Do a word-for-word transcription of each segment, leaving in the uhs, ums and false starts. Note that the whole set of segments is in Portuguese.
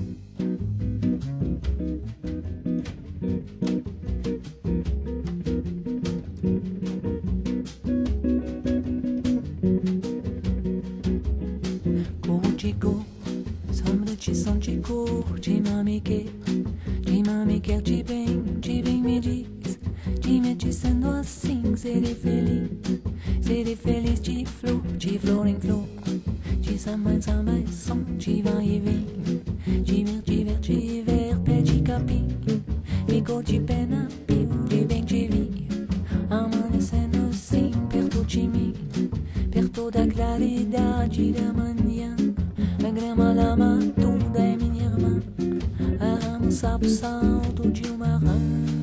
Chico, sombra de som de cor, de mami quer, de mami quer de bem, de bem me diz, de me dizendo assim, serei feliz, serei feliz de flor, de flor em flor, de samba em samba e som, de vai e vem, de ver, de ver, de ver, pé de capim, ficou de pé na pio, de bem te vi, amanhecendo assim, perto de mim, perto da claridade da manhã. A grama lama toda é minha irmã, a rama sabe o salto de uma rã.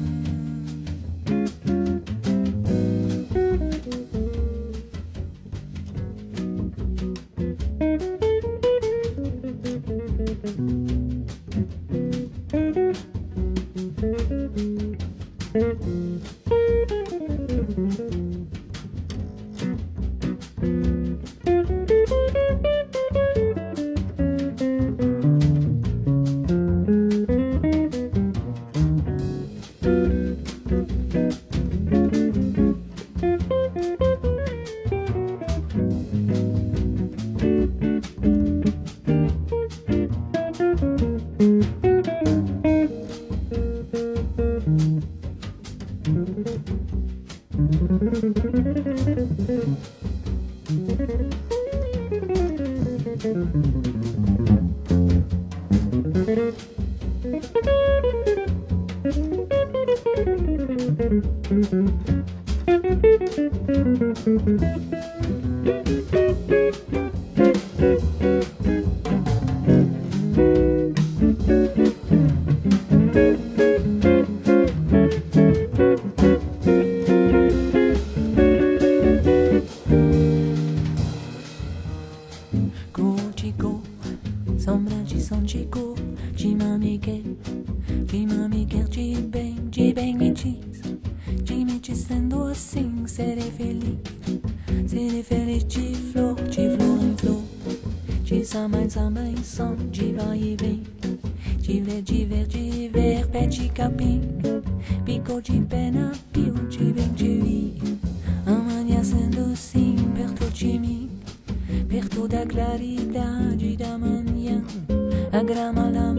Sombra de som de cor, de mami quer, de mami quer de bem, de bem me diz, de me dizendo assim, serei feliz, serei feliz de flor, de flor em flor, de samba em samba em som, de vai e vem, de ver, de ver, de ver, pé de capim, ficou de pé na pio, de bem te vi, amanhecendo assim, perto de mim, perto da claridade da manhã, a grama lá